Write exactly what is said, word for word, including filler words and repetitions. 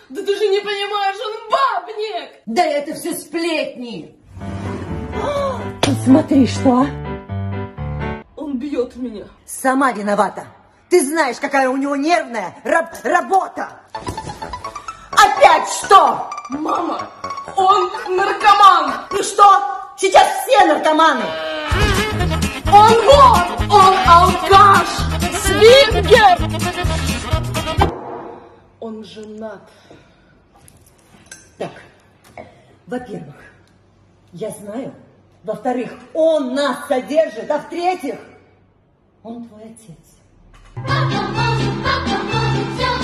Да ты же не понимаешь, он бабник! Да это все сплетни! Смотри, что? Он бьет меня. Сама виновата. Ты знаешь, какая у него нервная раб работа. Опять что? Мама, он наркоман. Ну что? Сейчас все наркоманы. Он вор, он алкаш, свингер. Он женат. Так, во-первых, я знаю. Во-вторых, он нас содержит. А в-третьих, он твой отец.